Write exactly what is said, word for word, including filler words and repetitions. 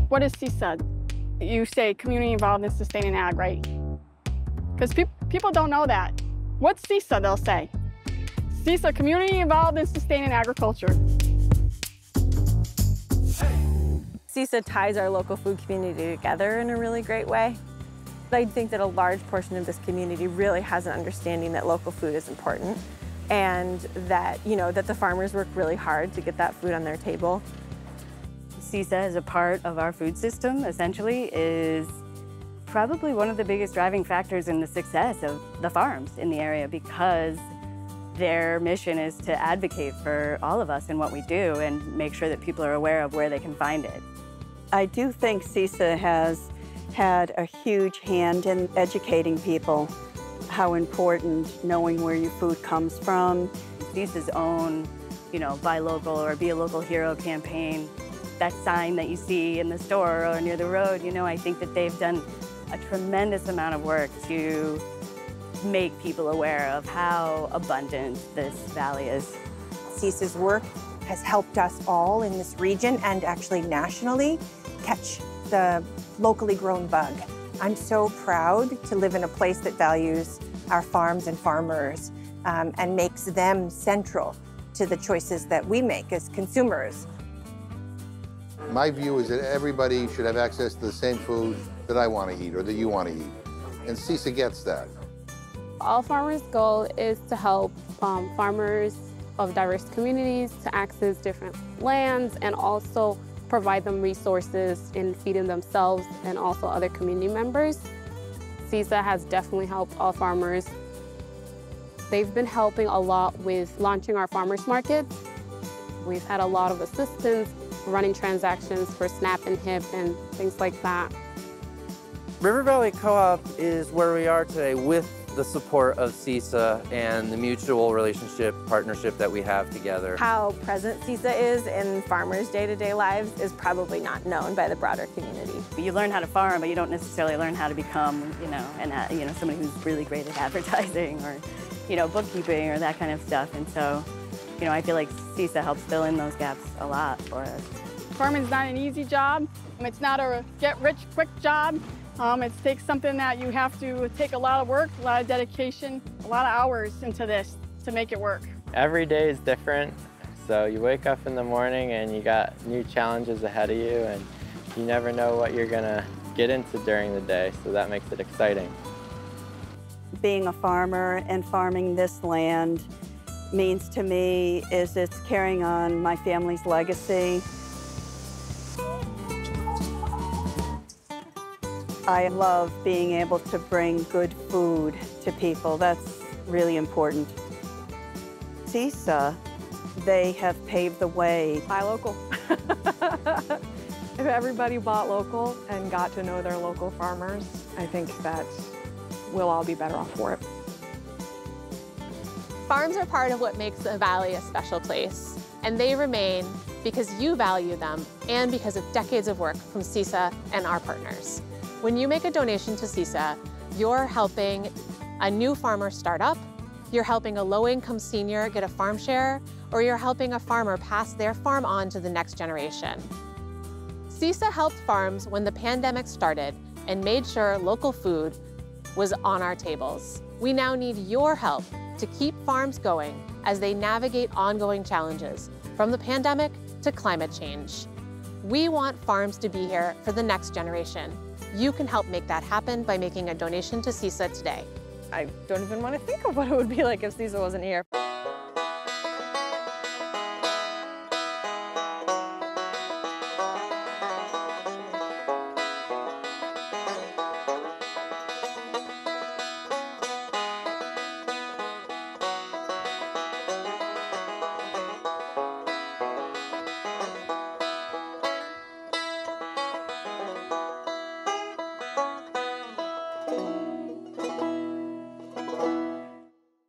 What is CISA? You say community involved in sustaining ag, right? Because pe people don't know that. What's CISA, they'll say? CISA, community involved in sustaining agriculture. CISA ties our local food community together in a really great way. I think that a large portion of this community really has an understanding that local food is important and that, you know, that the farmers work really hard to get that food on their table. CISA as a part of our food system, essentially, is probably one of the biggest driving factors in the success of the farms in the area, because their mission is to advocate for all of us in what we do and make sure that people are aware of where they can find it. I do think CISA has had a huge hand in educating people how important knowing where your food comes from. CISA's own, you know, buy local or be a local hero campaign, that sign that you see in the store or near the road, you know, I think that they've done a tremendous amount of work to make people aware of how abundant this valley is. CISA's work has helped us all in this region and actually nationally catch the locally grown bug. I'm so proud to live in a place that values our farms and farmers um, and makes them central to the choices that we make as consumers. My view is that everybody should have access to the same food that I want to eat or that you want to eat, and CISA gets that. All Farmers' goal is to help um, farmers of diverse communities to access different lands and also provide them resources in feeding themselves and also other community members. CISA has definitely helped all farmers. They've been helping a lot with launching our farmers markets. We've had a lot of assistance running transactions for SNAP and HIP and things like that. River Valley Co-op is where we are today with the support of CISA and the mutual relationship, partnership that we have together. How present CISA is in farmers' day-to-day lives is probably not known by the broader community. You learn how to farm, but you don't necessarily learn how to become, you know, and uh, you know, somebody who's really great at advertising or, you know, bookkeeping or that kind of stuff. And so, you know, I feel like CISA helps fill in those gaps a lot for us. Farming's not an easy job. It's not a get-rich-quick job. Um, it takes something that you have to take a lot of work, a lot of dedication, a lot of hours into this to make it work. Every day is different, so you wake up in the morning and you got new challenges ahead of you, and you never know what you're gonna get into during the day, so that makes it exciting. Being a farmer and farming this land means to me is it's carrying on my family's legacy. I love being able to bring good food to people. That's really important. CISA, they have paved the way. Buy local. If everybody bought local and got to know their local farmers, I think that we'll all be better off for it. Farms are part of what makes the Valley a special place, and they remain because you value them and because of decades of work from CISA and our partners. When you make a donation to CISA, you're helping a new farmer start up, you're helping a low-income senior get a farm share, or you're helping a farmer pass their farm on to the next generation. CISA helped farms when the pandemic started and made sure local food was on our tables. We now need your help to keep farms going as they navigate ongoing challenges, from the pandemic to climate change. We want farms to be here for the next generation. You can help make that happen by making a donation to CISA today. I don't even want to think of what it would be like if CISA wasn't here.